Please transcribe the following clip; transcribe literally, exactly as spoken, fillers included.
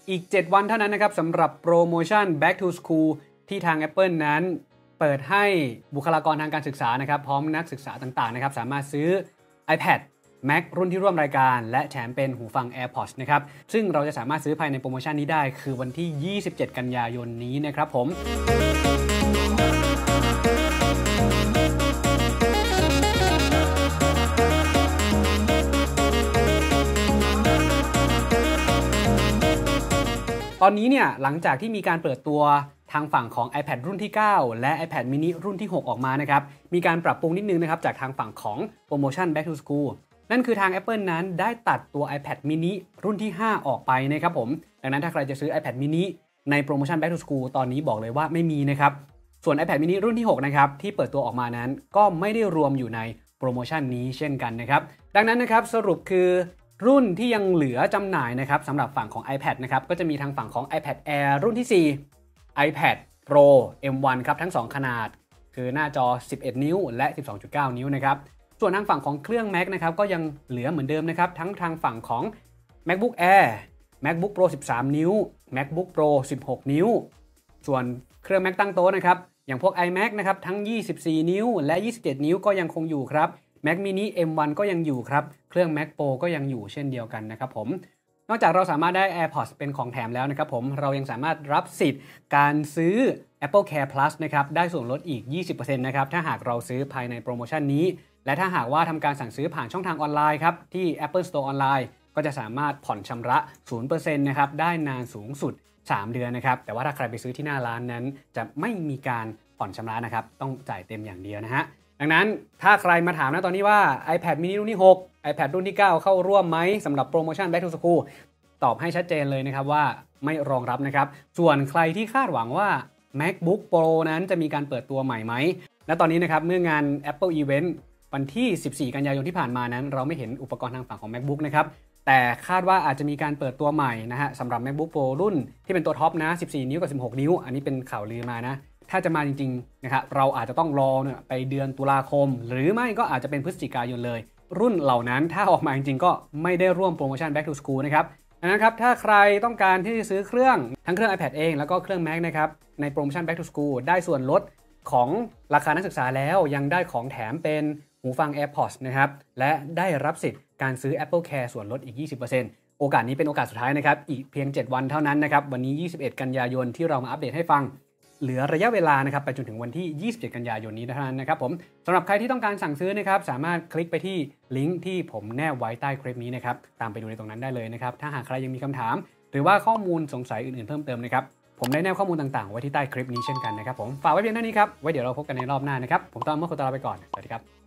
อีกเจ็ดวันเท่านั้นนะครับสำหรับโปรโมชั่น Back to School ที่ทาง Apple นั้นเปิดให้บุคลากรทางการศึกษานะครับพร้อมนักศึกษาต่างๆนะครับสามารถซื้อ iPad Mac รุ่นที่ร่วมรายการและแถมเป็นหูฟัง AirPods นะครับซึ่งเราจะสามารถซื้อภายในโปรโมชั่นนี้ได้คือวันที่ยี่สิบเจ็ดกันยายนนี้นะครับผมตอนนี้เนี่ยหลังจากที่มีการเปิดตัวทางฝั่งของ iPad รุ่นที่เก้าและ iPad mini รุ่นที่หกออกมานะครับมีการปรับปรุงนิดนึงนะครับจากทางฝั่งของโปรโมชั่น Back to School นั่นคือทาง Apple นั้นได้ตัดตัว iPad mini รุ่นที่ห้าออกไปนะครับผมดังนั้นถ้าใครจะซื้อ iPad mini ในโปรโมชั่น Back to School ตอนนี้บอกเลยว่าไม่มีนะครับส่วน iPad mini รุ่นที่หกนะครับที่เปิดตัวออกมานั้นก็ไม่ได้รวมอยู่ในโปรโมชั่นนี้เช่นกันนะครับดังนั้นนะครับสรุปคือรุ่นที่ยังเหลือจำหน่ายนะครับสำหรับฝั่งของ iPad นะครับก็จะมีทางฝั่งของ iPad Air รุ่นที่สี่ iPad Pro เอ็ม วัน ครับทั้งสองขนาดคือหน้าจอสิบเอ็ดนิ้วและ สิบสองจุดเก้า นิ้วนะครับส่วนทางฝั่งของเครื่อง Mac นะครับก็ยังเหลือเหมือนเดิมนะครับทั้งทางฝั่งของ MacBook Air MacBook Pro สิบสาม นิ้ว MacBook Pro สิบหก นิ้วส่วนเครื่อง Mac ตั้งโต๊ะนะครับอย่างพวก iMac นะครับทั้งยี่สิบสี่นิ้วและยี่สิบเจ็ดนิ้วก็ยังคงอยู่ครับ Mac mini เอ็ม วัน ก็ยังอยู่ครับเครื่อง Mac Pro ก็ยังอยู่เช่นเดียวกันนะครับผมนอกจากเราสามารถได้ AirPods เป็นของแถมแล้วนะครับผมเรายังสามารถรับสิทธิ์การซื้อ Apple Care Plus นะครับได้ส่วนลดอีก ยี่สิบเปอร์เซ็นต์ นะครับถ้าหากเราซื้อภายในโปรโมชั่นนี้และถ้าหากว่าทำการสั่งซื้อผ่านช่องทางออนไลน์ครับที่ Apple Store ออนไลน์ก็จะสามารถผ่อนชำระ ศูนย์เปอร์เซ็นต์ นะครับได้นานสูงสุดสามเดือนนะครับแต่ว่าถ้าใครไปซื้อที่หน้าร้านนั้นจะไม่มีการผ่อนชำระนะครับต้องจ่ายเต็มอย่างเดียวนะฮะดังนั้นถ้าใครมาถามนะตอนนี้ว่า iPad mini รุ่นที่หก iPad รุ่นที่เก้าเข้าร่วมไหมสำหรับโปรโมชั่น Back to School ตอบให้ชัดเจนเลยนะครับว่าไม่รองรับนะครับส่วนใครที่คาดหวังว่า MacBook Pro นั้นจะมีการเปิดตัวใหม่ไหมและตอนนี้นะครับเมื่องาน Apple Event วันที่สิบสี่กันยายนที่ผ่านมานั้นเราไม่เห็นอุปกรณ์ทางฝั่งของ MacBook นะครับแต่คาดว่าอาจจะมีการเปิดตัวใหม่นะฮะสำหรับ MacBook Pro รุ่นที่เป็นตัวท็อปนะสิบสี่นิ้วกับสิบหกนิ้วอันนี้เป็นข่าวลือมานะถ้าจะมาจริงๆนะครับเราอาจจะต้องรอเนี่ยไปเดือนตุลาคมหรือไม่ก็อาจจะเป็นพฤศจิกายนเลยรุ่นเหล่านั้นถ้าออกมาจริงๆก็ไม่ได้ร่วมโปรโมชั่น Back to School นะครับดังนั้นครับถ้าใครต้องการที่จะซื้อเครื่องทั้งเครื่อง iPad เองแล้วก็เครื่อง Mac นะครับในโปรโมชั่น Back to School ได้ส่วนลดของราคานักศึกษาแล้วยังได้ของแถมเป็นหูฟัง AirPods นะครับและได้รับสิทธิ์การซื้อ Apple Care ส่วนลดอีก ยี่สิบเปอร์เซ็นต์ โอกาสนี้เป็นโอกาสสุดท้ายนะครับอีกเพียงเจ็ดวันเท่านั้นนะครับวันนี้ยี่สิบเอ็ดกันยายนที่เรามาอัปเดตให้ฟังเหลือระยะเวลานะครับไปจนถึงวันที่ยี่สิบเจ็ดกันยายนนี้เท่านั้นนะครับผมสำหรับใครที่ต้องการสั่งซื้อนะครับสามารถคลิกไปที่ลิงก์ที่ผมแนบไว้ใต้คลิปนี้นะครับตามไปดูในตรงนั้นได้เลยนะครับถ้าหากใครยังมีคำถามหรือว่าข้อมูลสงสัยอื่นๆเพิ่มเติมนะครับผมได้แนบข้อมูลต่างๆไว้ที่ใต้คลิปนี้เช่นกันนะครับผมฝากไว้เพียงเท่านี้ครับไว้เดี๋ยวเราพบกันในรอบหน้านะครับผมต้องเอาเมื่อคนตลาไปก่อนสวัสดีครับ